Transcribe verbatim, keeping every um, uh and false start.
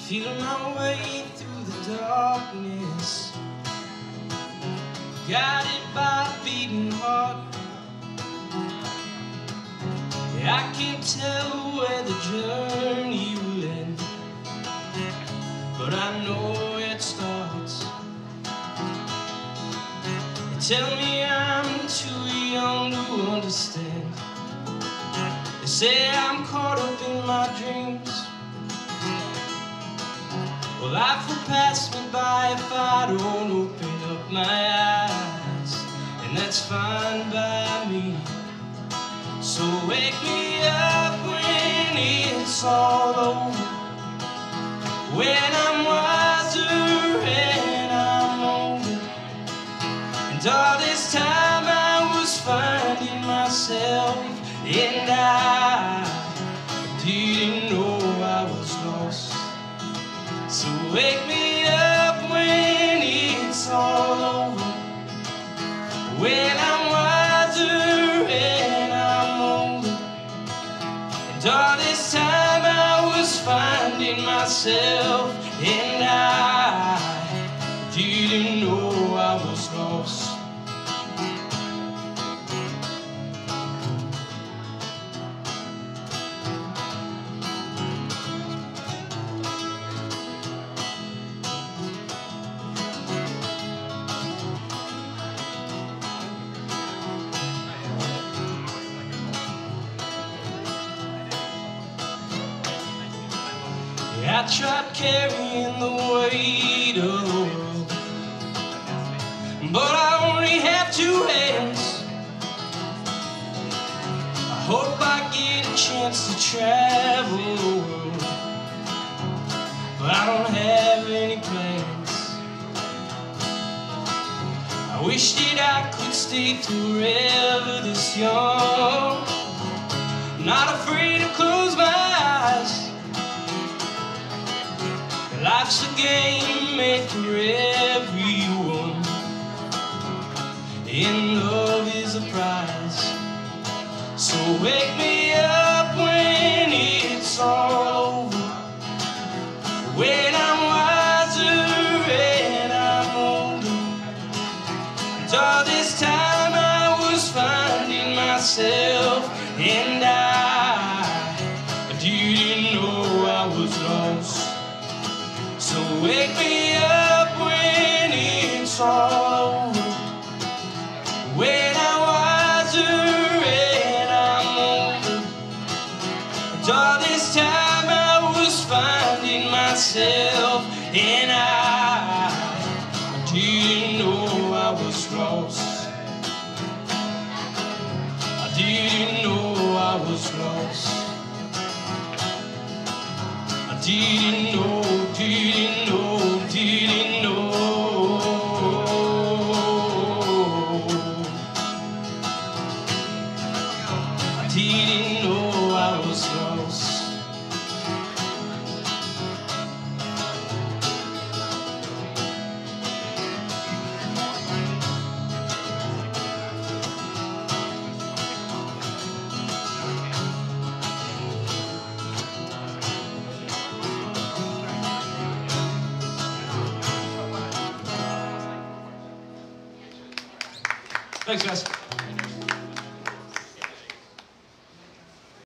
Feeling my way through the darkness, guided by a beating heart. Yeah, I can't tell where the journey will end, but I know it starts. They tell me I'm too young to understand. They say I'm caught up in my dreams. Well, life will pass me by if I don't open up my eyes, and that's fine by me. So wake me up when it's all over, when I'm wiser and I'm older. And all this time I was finding myself, and I didn't know I was lost. So wake me up when it's all over, when I'm wiser and I'm older. And all this time I was finding myself, and I didn't know I was lost. I tried carrying the weight of the world, but I only have two hands. I hope I get a chance to travel the world, but I don't have any plans. I wish that I could stay forever this young, not afraid to close my eyes. Life's a game made for everyone, and love is a prize. So wake me up when it's all over, when I'm wiser and I'm older. And all this time I was finding myself, and I didn't know I was lost. So wake me up when it's all over, when I'm wiser and I'm older. And all this time I was finding myself, and I didn't know I was lost. I didn't know I was lost. I didn't know, didn't know, didn't know. I didn't know I was lost. Thanks, guys.